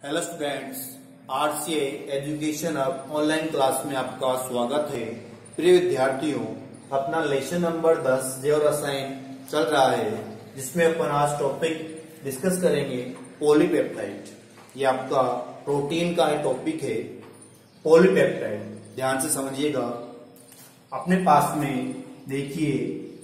Hello students, RCA education अब online class में आपका स्वागत है। प्रिय विद्यार्थियों, अपना लेसन नंबर 10 जे और रसायन चल रहा है, जिसमें अपन आज टॉपिक डिस्कस करेंगे पॉलीपेप्टाइड। ये आपका प्रोटीन का टॉपिक है पॉलीपेप्टाइड। ध्यान से समझिएगा। अपने पास में देखिए,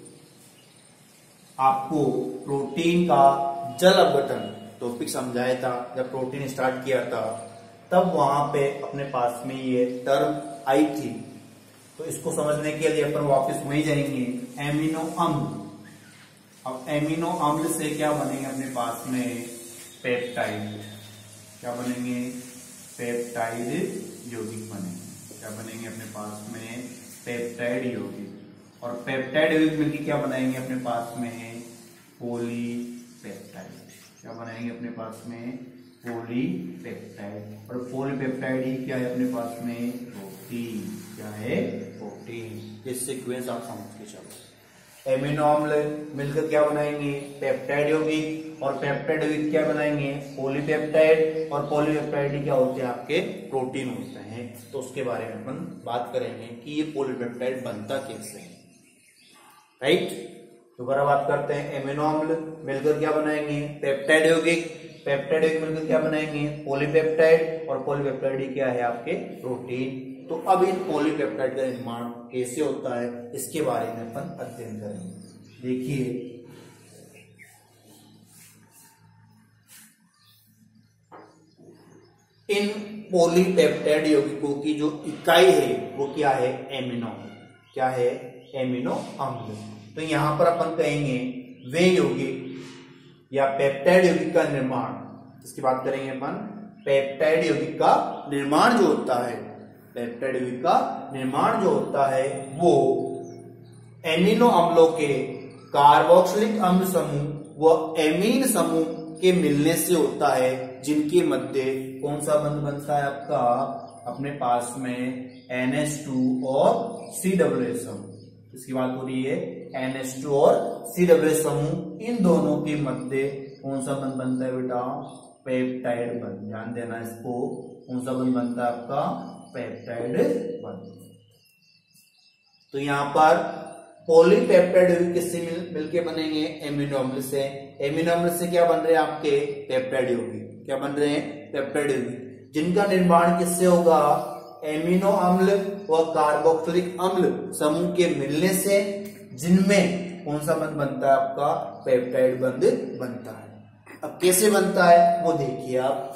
आपको प्रोटीन का जल अपघटन टॉपिक समझाया था। जब प्रोटीन स्टार्ट किया था तब वहां पे अपने पास में ये टर्म आई थी। तो इसको समझने के लिए अपन वापस वहीं जाएंगे, एमिनो अम्ल। अब एमिनो अम्ल से क्या बनेंगे अपने पास में? पेप्टाइड। क्या बनेंगे? पेप्टाइड यौगिक बनेंगे। क्या बनेंगे अपने पास में? पेप्टाइड यौगिक। और पेप्टाइड यौगिक मिलकर क्या बनाएंगे अपने पास में? पॉलीपेप्टाइड। क्या बनाएंगे अपने पास में? पॉलीपेप्टाइड। और पॉलीपेप्टाइड ही क्या है अपने पास में? प्रोटीन। क्या है? प्रोटीन। इस सीक्वेंस आप समझ के चलो। एमिनो अम्ल मिलकर क्या बनाएंगे? पेप्टाइड यौगिक। और पेप्टाइड यौगिक क्या बनाएंगे? पॉलीपेप्टाइड। और पॉलीपेप्टाइड क्या होते हैं? आपके प्रोटीन होते हैं। तो उसके बारे में अपन बात करेंगे कि ये पॉलीपेप्टाइड बनता कैसे है। राइट। दोबारा बात करते हैं। एमिनो अम्ल मिलकर क्या बनाएंगे? पेप्टाइड यौगिक। पेप्टाइड यौगिक मिलकर क्या बनाएंगे? पॉलीपेप्टाइड। और पॉलीपेप्टाइड क्या है? आपके प्रोटीन। तो अब इन पॉलीपेप्टाइड का निर्माण कैसे होता है, इसके बारे में अपन अध्ययन करेंगे। देखिए, इन पॉलीपेप्टाइड यौगिकों की जो इकाई है वो क्या है? एमिनो। क्या है? एमिनो अम्ल। तो यहां पर अपन कहेंगे वे यौगिक या पेप्टाइड यौगिक का निर्माण, इसकी बात करेंगे अपन। पेप्टाइड यौगिक का निर्माण जो होता है, पेप्टाइड यौगिक का निर्माण जो होता है वो एमिनो अम्लों के कार्बोक्सिलिक अम्ल समूह व एमीन समूह के मिलने से होता है, जिनके मध्य कौन सा बंध बनता है आपका? अपने पास में NH2 और COOH समूह। इसकी बात हो रही है NH2 और COOH समूह। इन दोनों के मध्य कौन सा बंध बनता है बेटा? पेप्टाइड बंध। ध्यान देना इसको। कौन सा बंध बनता है आपका? पेप्टाइड बंध। तो यहां पर पॉलीपेप्टाइड किससे मिलके बनेंगे? एमिनो अम्ल से। एमिनो अम्ल से क्या बन रहे हैं? आपके पेप्टाइड यौगिक। क्या बन रहे हैं? पेप्टाइड यौगिक, जिनका निर्माण किससे होगा? एमिनो अम्ल व कार्बोक्सिलिक अम्ल समूह के मिलने से, जिनमें कौन सा बंध बनता है? आपका पेप्टाइड बंध बनता है। अब कैसे बनता है वो देखिए आप।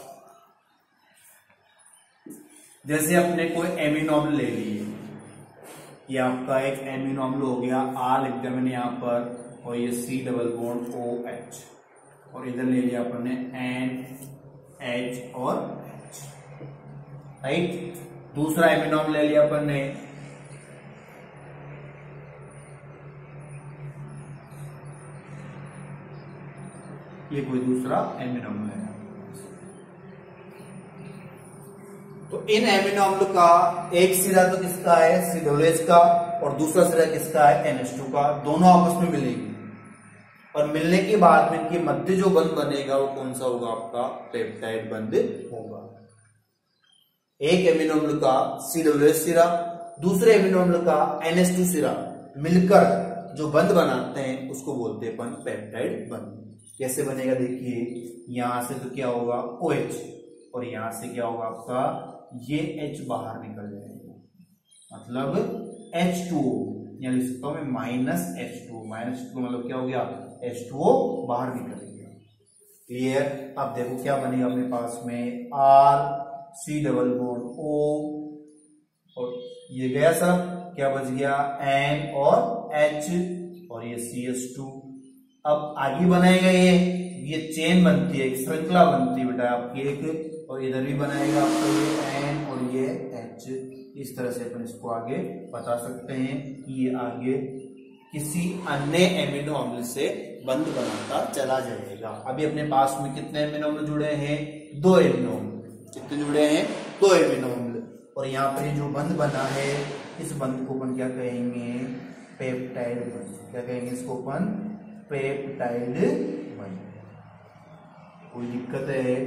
जैसे अपने कोई एमिनो अम्ल ले लिए, ये आपका एक एमिनो अम्ल हो गया, R लिख दिया मैंने यहां पर, और ये C डबल बॉन्ड OH, और इधर ले लिया अपन ने NH और H। राइट। दूसरा एमिनो अम्ल ले लिया अपन ने, ये कोई दूसरा एमिनो अम्ल है। तो इन एमिनो अम्ल का एक सिरा तो किसका है? COOH का, और दूसरा सिरा किसका है? NH2 का। दोनों आपस में मिलेंगे, और मिलने के बाद में इनके मध्य जो बंध बनेगा वो कौन सा होगा? आपका पेप्टाइड बंध होगा। एक एमिनो अम्ल का COOH सिरा, दूसरे एमिनो अम्ल का NH2 सिरा मिलकर जो बंध बनाते हैं उसको बोलते हैं अपन पेप्टाइड बंध। कैसे बनेगा देखिए। यहां से तो क्या होगा? OH, और यहां से क्या होगा आपका? ये H बाहर निकल जाएगा, मतलब H2O, यानी लिख सकता हूं मैं -H2। -H2 मतलब क्या हो गया? H2O बाहर निकल गया। क्लियर। अब देखो क्या बनेगा अपने पास में? R C double bond O, और ये गया सब, क्या बच गया? N और H, और ये CH2। अब आगे बनाएगा ये चेन बनती है, एक श्रृंखला बनती है बेटा आपकी एक, और इधर भी बनाएगा आपको ये N और ये H। इस तरह से अपन इसको आगे बता सकते हैं कि ये आगे किसी अन्य एमिनो अम्ल से बंध बनाता चला जाएगा। अभी अपने पास में कितने एमिनो अम्ल जुड़े हैं? 2 एमिनो अम्ल। कितने जुड़े हैं? 2 एमिनो अम्ल। और यहाँ पर जो बंध बना है, इस बंध को अपन क्या कहेंगे? पेप्टाइड बंध। क्या कहेंगे इसको अपन? पेप्टाइड बंध। कोई दिक्कत है?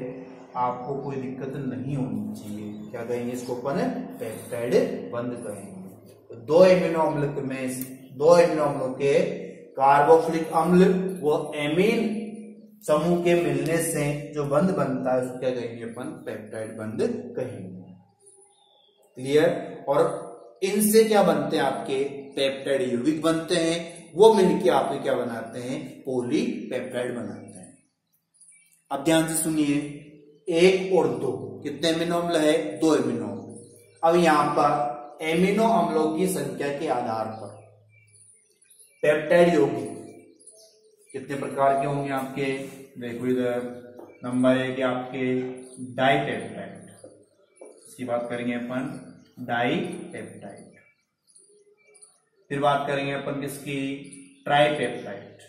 आपको कोई दिक्कत नहीं होनी चाहिए। क्या कहेंगे इसको अपन? पेप्टाइड बंध कहेंगे। तो दो एमिनो अम्लों के कार्बोक्सिलिक अम्ल वो एमीन समूह के मिलने से जो बंध बनता है उसको क्या कहेंगे अपन? पेप्टाइड बंध कहेंगे। क्लियर? और इनसे क्या बनते हैं? आपके पेप्टाइड यौगिक बनते हैं, वो मिलके आपके क्या बनाते हैं? पॉलीपेप्टाइड बनाते हैं। अब ध्यान से सुनिए, 1 और 2 कितने एमिनो अम्ल है? 2 एमिनो अम्ल। अब यहां पर एमिनो अम्लों की संख्या के आधार पर पेप्टाइड यौगिक कितने प्रकार के होंगे आपके? देखो इधर नंबर 1 आपके डाइपेप्टाइड, इसकी बात करेंगे अपन डाइपेप्टाइड। फिर बात करेंगे अपन किसकी? ट्राइपेप्टाइड।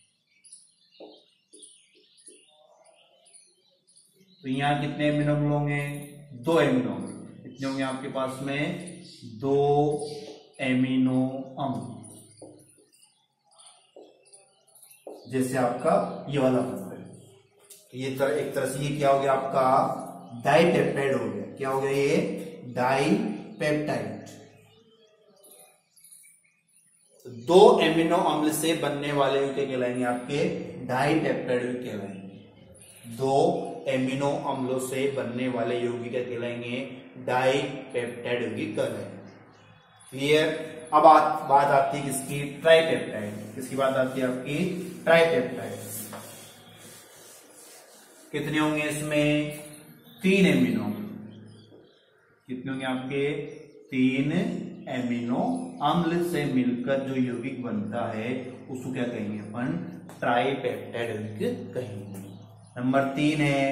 तो यहां कितने एमिनो अम्ल होंगे? 2 एमिनो अम्ल। कितने होंगे आपके पास में? 2 एमिनो अम्ल। जैसे आपका ये वाला बन है, ये एक तरह से ये क्या हो गया? आपका डाइपेप्टाइड हो गया। क्या हो गया? ये डाइपेप्टाइड। 2 एमिनो अम्ल से बनने वाले क्या कहलाएंगे? आपके डाइपेप्टाइड कहलाएंगे। 2 एमिनो अम्लों से बनने वाले यौगिक क्या कहलाएंगे? डाइपेप्टाइड यौगिक कहलाएंगे। क्लियर? अब बात आती है किसकी? ट्राइपेप्टाइड। किसकी बात आती है आपकी? ट्राइपेप्टाइड। कितने होंगे इसमें? 3 एमिनो अम्ल। कितने होंगे आपके? 3 एमिनो अम्ल से मिलकर जो यौगिक बनता है उसको क्या कहेंगे अपन? ट्राइपेप्टाइड यौगिक कहेंगे। नंबर 3 है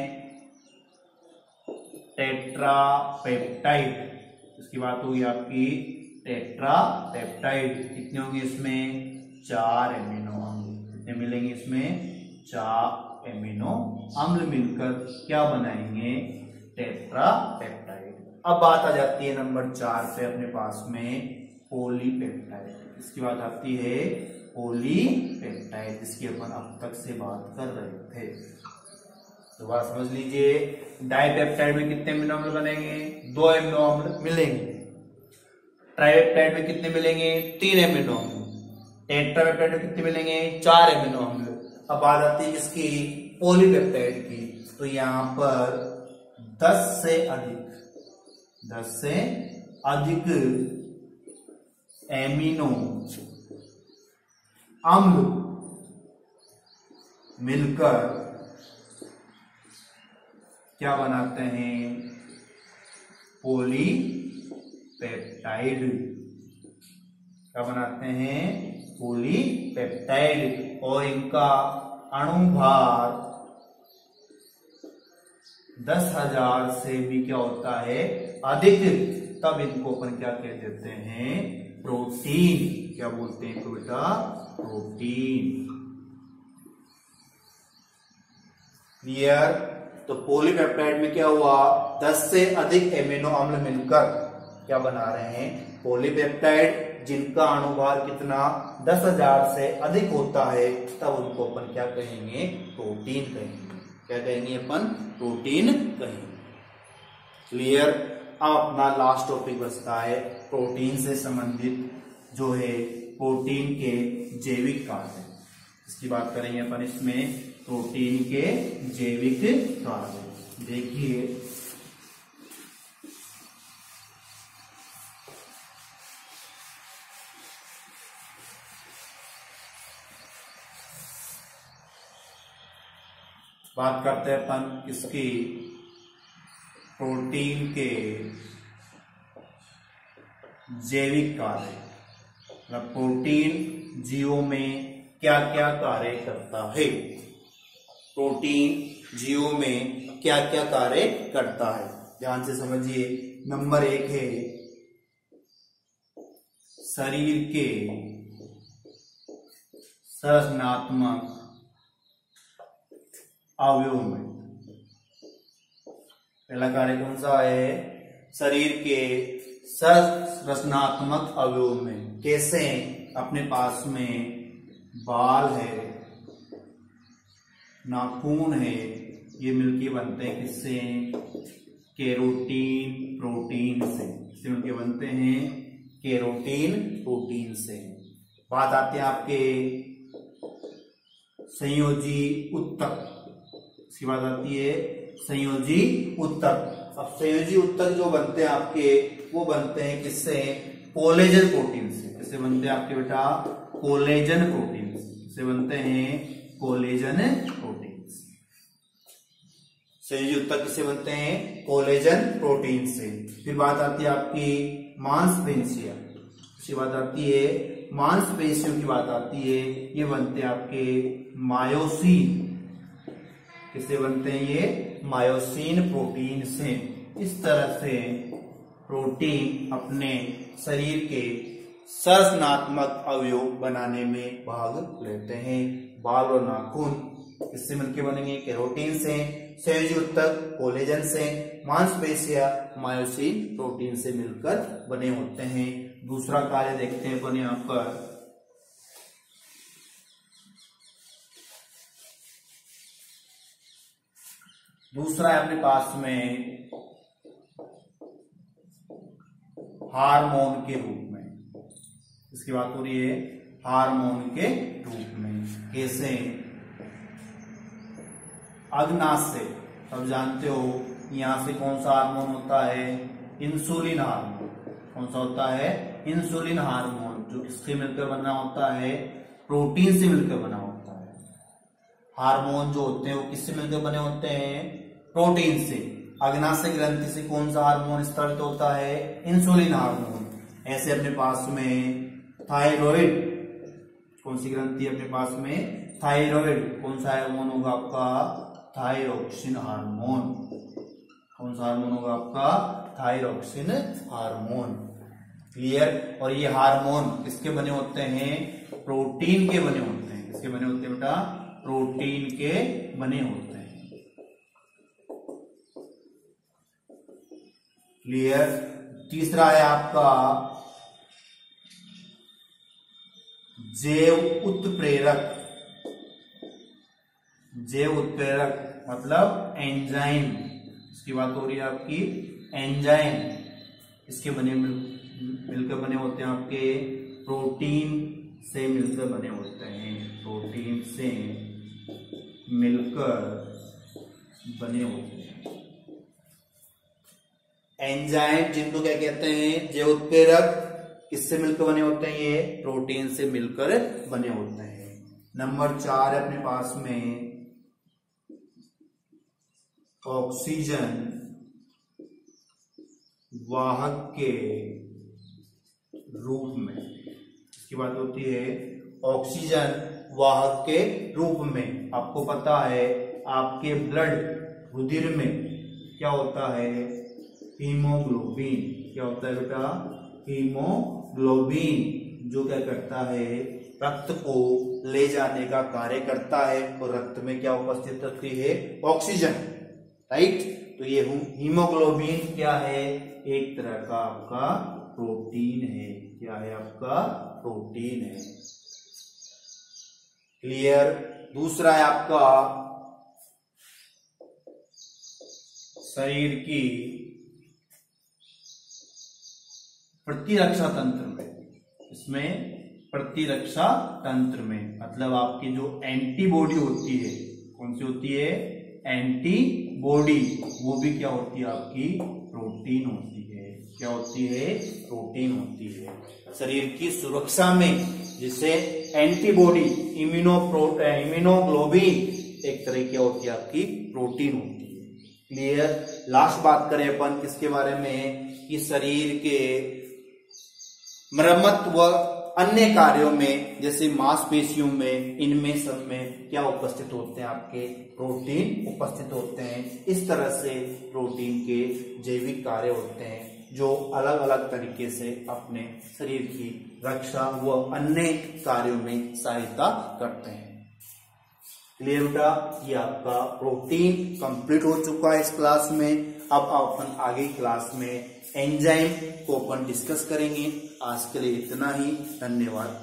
टेट्रापेप्टाइड। इसकी बात होगी आपकी टेट्रापेप्टाइड। कितने होंगे इसमें? 4 एमिनो अम्ल। कितने मिलेंगे इसमें? 4 एमिनो अम्ल मिलकर क्या बनाएंगे? टेट्रापेप्टाइड। अब बात आ जाती है नंबर 4 पे अपने पास में पॉलीपेप्टाइड। इसकी बात आती है पॉलीपेप्टाइड, जिसकी अपन अब तक से बात कर रहे थे। तो बात समझ लीजिए, डाइपेप्टाइड में कितने एमिनो अम्ल बनेंगे? 2 एमिनो अम्ल मिलेंगे। ट्राइपेप्टाइड में कितने मिलेंगे? 3 एमिनो अम्ल। टेट्रापेप्टाइड में कितने मिलेंगे? 4 एमिनो अम्ल। अब बात आती है किसकी? पॉलीपेप्टाइड की। तो यहां पर 10 से अधिक एमिनो अम्ल मिलकर क्या बनाते हैं? पॉलीपेप्टाइड। क्या बनाते हैं? पॉलीपेप्टाइड। और इनका अणुभार 10,000 से भी क्या होता है? अधिक। तब इनको अपन क्या कह देते हैं? प्रोटीन। क्या बोलते हैं बेटा? प्रोटीन। क्लियर? तो पॉलीपेप्टाइड में क्या हुआ? 10 से अधिक एमिनो अम्ल मिलकर क्या बना रहे हैं? पॉलीपेप्टाइड, जिनका अणुभार कितना? 10,000 से अधिक होता है। तब उनको अपन क्या कहेंगे? प्रोटीन कहेंगे। क्या कहेंगे अपन? प्रोटीन कहेंगे। क्लियर? अब अपना लास्ट टॉपिक बचता है प्रोटीन से संबंधित, जो है प्रोटीन के जैविक कार्य। इसकी बात करेंगे अपन इसमें, प्रोटीन के जैविक कार्य। देखिए, बात करते हैं अपन किसकी? प्रोटीन के जैविक कार्य। मतलब प्रोटीन जीवों में क्या क्या कार्य करता है? प्रोटीन जीवों में क्या क्या कार्य करता है? ध्यान से समझिए। नंबर 1 है शरीर के संरचनात्मक अवयव में। पहला कार्य कौन सा है? शरीर के संरचनात्मक अवयव में। कैसे? अपने पास में बाल है, नाखून है, ये मिलके बनते हैं किससे? केरोटीन प्रोटीन से। इससे मिलके बनते हैं केरोटीन प्रोटीन से। बात आती है आपके संयोजी उत्तक। इसकी बात आती है संयोजी उत्तक। अब संयोजी उत्तक जो बनते हैं आपके, वो बनते हैं किससे? कोलेजन प्रोटीन से। किससे बनते हैं आपके बेटा? कोलेजन प्रोटीन से। किससे बनते हैं? Collagen protein. संयोजी उत्तक किससे बनते हैं? कोलेजन प्रोटीन से। फिर बात आती है आपकी मांसपेशियां। इसकी बात आती है मांसपेशियों की बात आती है। ये बनते हैं आपके मायोसिन। किससे बनते हैं ये? मायोसिन प्रोटीन से। इस तरह से प्रोटीन अपने शरीर के संरचनात्मक अवयव बनाने में भाग लेते हैं। बाल और नाखून इससे मिलकर बनेंगे केरोटीन से, संयोजी उत्तक कोलेजन से, मांसपेशियां मायोसिन प्रोटीन से मिलकर बने होते हैं। दूसरा कार्य देखते हैं अपन यहां पर। दूसरा है अपने पास में हार्मोन के रूप में। इसकी बात हो रही है हार्मोन के रूप में। कैसे? अग्नाशय सब जानते हो। यहां से कौन सा हार्मोन होता है? Insulin hormone. कौन सा होता है? इंसुलिन हार्मोन, जो किससे मिलकर बना होता है? प्रोटीन से मिलकर बना होता है। हार्मोन जो होते हैं वो किससे मिलकर बने होते हैं? प्रोटीन से। अग्नाशय ग्रंथि से कौन सा हार्मोन स्रावित होता है? Insulin hormone. ऐसे अपने पास में थायराइड, कौन सी ग्रंथि अपने पास में? थायराइड। कौन सा हार्मोन होगा आपका? Thyroxine hormone. कौन सा हार्मोन होगा आपका? Thyroxine hormone. क्लियर? और ये हार्मोन किसके बने होते हैं? प्रोटीन के बने होते हैं। किसके बने होते हैं बेटा? प्रोटीन के बने होते हैं। क्लियर? तीसरा है आपका जैव उत्प्रेरक। जैव उत्प्रेरक मतलब एंजाइम। इसकी बात हो रही है आपकी एंजाइम। इसके मिलकर बने होते हैं आपके प्रोटीन से मिलकर बने होते हैं। प्रोटीन से मिलकर बने होते हैं एंजाइम, जिनको क्या कहते हैं? जैव उत्प्रेरक। किससे मिलकर बने होते हैं? ये प्रोटीन से मिलकर बने होते हैं। नंबर 4 है अपने पास में ऑक्सीजन वाहक के रूप में। इसकी बात होती है ऑक्सीजन वाहक के रूप में। आपको पता है आपके ब्लड रुधिर में क्या होता है? हीमोग्लोबिन। क्या होता है बेटा? हीमोग्लोबिन, जो क्या करता है? रक्त को ले जाने का कार्य करता है। और रक्त में क्या उपस्थित होती है? ऑक्सीजन। राइट? तो ये हीमोग्लोबिन क्या है? एक तरह का आपका प्रोटीन है। क्या है? आपका प्रोटीन है। क्लियर? दूसरा है आपका शरीर की प्रतिरक्षा तंत्र में। इसमें प्रतिरक्षा तंत्र में मतलब आपकी जो एंटीबॉडी होती है, कौन सी होती है? एंटीबॉडी। वो भी क्या होती है? आपकी प्रोटीन होती है। क्या होती है? प्रोटीन होती है। शरीर की सुरक्षा में जिसे एंटीबॉडी इम्यूनोग्लोबिन एक तरह की होती है आपकी प्रोटीन होती है। क्लियर? लास्ट बात करें अपन किसके बारे में? कि शरीर के मरम्मत व अन्य कार्यों में जैसे मांसपेशियों में, इनमें सब में क्या उपस्थित होते हैं? आपके प्रोटीन उपस्थित होते हैं। इस तरह से प्रोटीन के जैविक कार्य होते हैं जो अलग अलग तरीके से अपने शरीर की रक्षा व अन्य कार्यों में सहायता करते हैं। क्लियर बेटा? ये आपका प्रोटीन कंप्लीट हो चुका है इस क्लास में। अब अपन आगे क्लास में एंजाइम को अपन डिस्कस करेंगे। आज के लिए इतना ही। धन्यवाद।